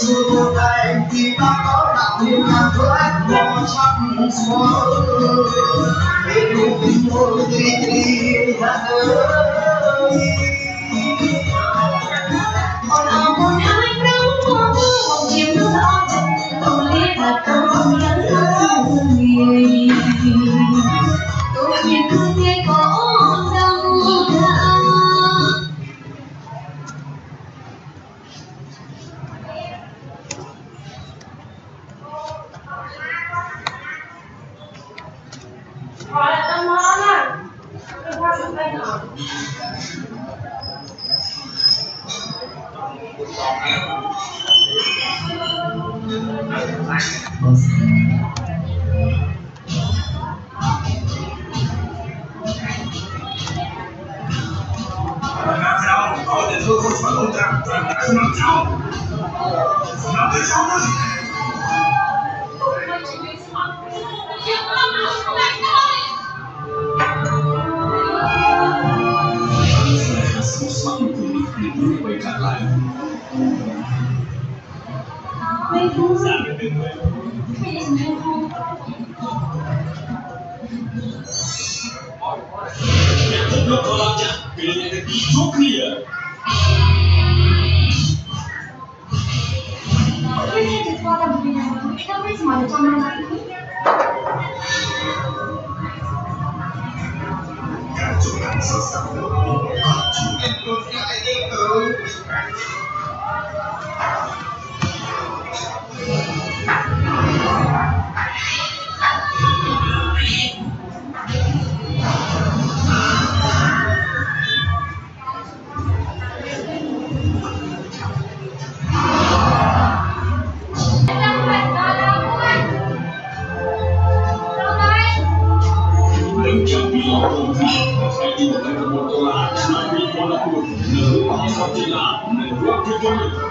xưa đây khi ta có đạo hiền ngàn thoát mò chắc xóa để đủ tình thôi đi ra đời còn nào một hai nắng mùa mưa một chiều nước gió tôi biết là tôi nhớ người tôi biết thương nghe có đau đớn gọi là tâm món à tôi qua một tay nhỏ Làm sao có thể thưa không phải ổn định toàn tại làm sao làm thế sao nữa quay trở lại mấy phút giảm được đừng quên Nó có làm chặt vì nó nhận được ý chốt kia cái này thì qua tầm vì nào đâu biết mà trong năm nay cả chỗ làm sơ sẵn được chỉ cần một cái đi từ đừng chẳng bị lo công ty hay đi một cái một đô la mà bị có là cuộc nở bỏ sau trên lá nở quốc cái công việc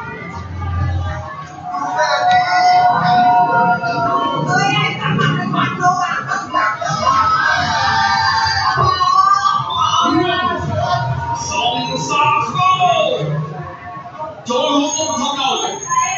sông xa khô chỗ lũ không không đâu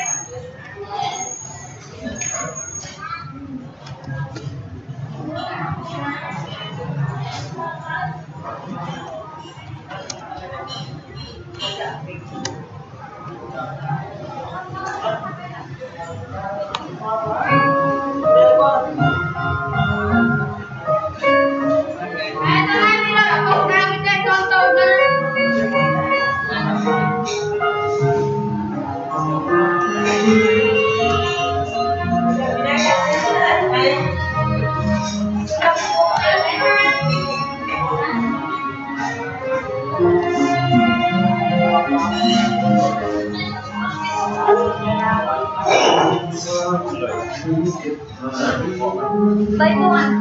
Bấy cô à?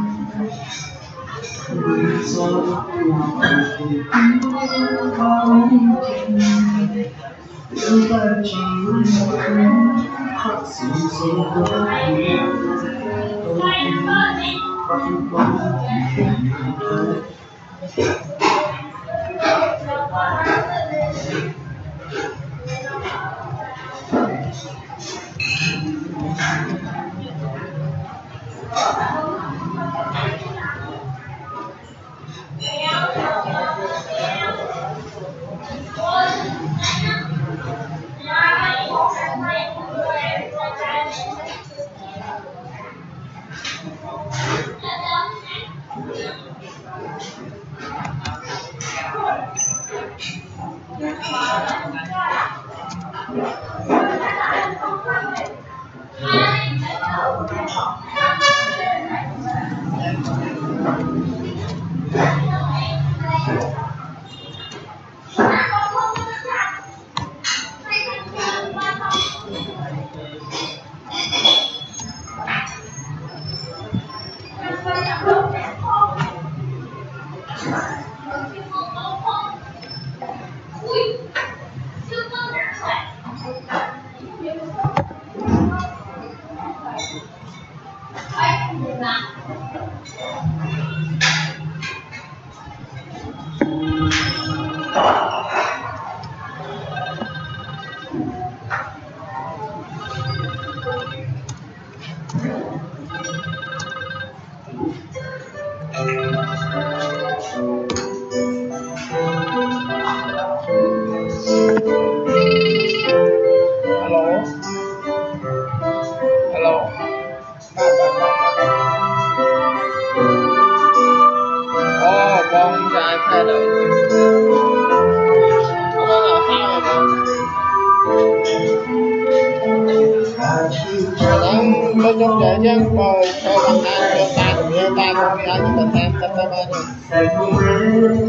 tôi trong vậy chứ thôi bằng hai ta cũng như ta không đi ăn mình em ta ta ba rồi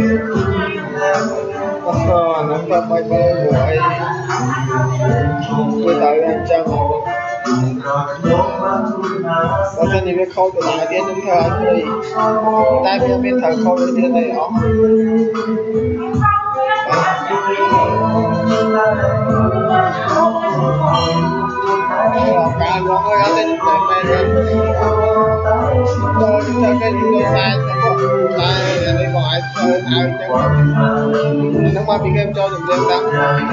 nó có bay bay rồi tôi tới anh chân có cho nên biết khâu từ nào tiến đến thời anh đi ta biết thời khâu đến tiến đây đó cả mọi người ở đây tôi chơi cái tôi sai sai là đi ngoài chơi ai chứ nó qua bị game cho đừng đêm lắm